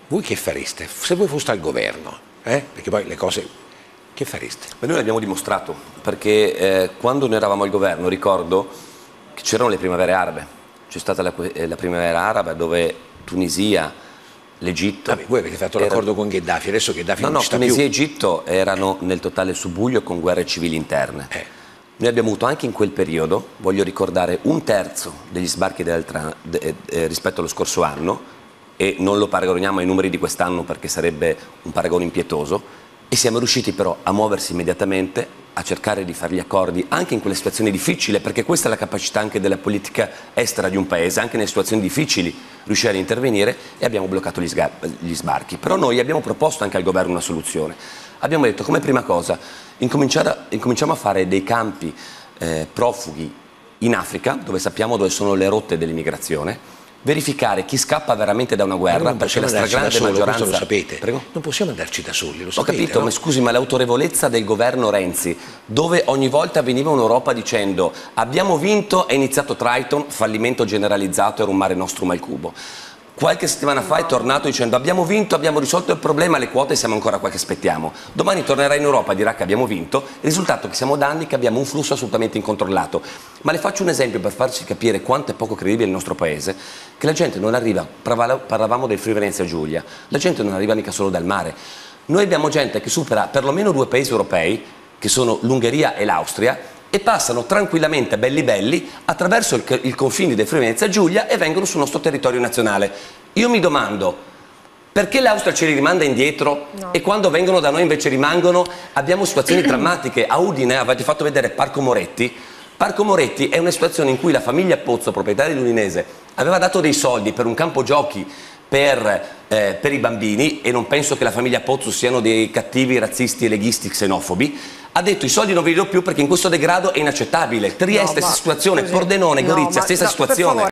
Voi che fareste? Se voi foste al governo, perché poi le cose, che fareste? Noi l'abbiamo dimostrato, perché quando noi eravamo al governo ricordo che c'erano le primavere arabe, c'è stata la primavera araba dove Tunisia, l'Egitto... Voi avete fatto l'accordo con Gheddafi, adesso Gheddafi non ci sta più. Tunisia e Egitto erano nel totale subbuglio con guerre civili interne. Noi abbiamo avuto anche in quel periodo, voglio ricordare, 1/3 degli sbarchi rispetto allo scorso anno, e non lo paragoniamo ai numeri di quest'anno perché sarebbe un paragone impietoso, e siamo riusciti però a muoversi immediatamente, a cercare di fare gli accordi anche in quelle situazioni difficili, perché questa è la capacità anche della politica estera di un paese, anche nelle situazioni difficili riuscire ad intervenire, e abbiamo bloccato gli sbarchi. Però noi abbiamo proposto anche al governo una soluzione. Abbiamo detto come prima cosa incominciamo a fare dei campi profughi in Africa, dove sappiamo dove sono le rotte dell'immigrazione, verificare chi scappa veramente da una guerra, perché la stragrande maggioranza... Lo sapete. Prego? Non possiamo andarci da soli, lo sapete. Ho capito, no? Ma scusi, ma l'autorevolezza del governo Renzi, dove ogni volta veniva un'Europa dicendo abbiamo vinto, è iniziato Triton, fallimento generalizzato, era un Mare Nostrum al cubo. Qualche settimana fa è tornato dicendo abbiamo vinto, abbiamo risolto il problema, le quote siamo ancora qua che aspettiamo. Domani tornerà in Europa e dirà che abbiamo vinto, il risultato è che siamo da anni che abbiamo un flusso assolutamente incontrollato. Ma le faccio un esempio per farci capire quanto è poco credibile il nostro paese, che la gente non arriva, parlavamo del Friuli Venezia Giulia, la gente non arriva mica solo dal mare. Noi abbiamo gente che supera perlomeno 2 paesi europei, che sono l'Ungheria e l'Austria, e passano tranquillamente belli attraverso il confine del Friuli Venezia Giulia e vengono sul nostro territorio nazionale. Io mi domando perché l'Austria ce li rimanda indietro e quando vengono da noi invece rimangono. Abbiamo situazioni drammatiche. A Udine avete fatto vedere Parco Moretti. Parco Moretti è una situazione in cui la famiglia Pozzo, proprietaria dell'Udinese, aveva dato dei soldi per un campo giochi per i bambini, e non penso che la famiglia Pozzo siano dei cattivi razzisti, leghisti, xenofobi. Ha detto i soldi non vi do più perché in questo degrado è inaccettabile. Trieste, stessa situazione, Pordenone, Gorizia, stessa situazione.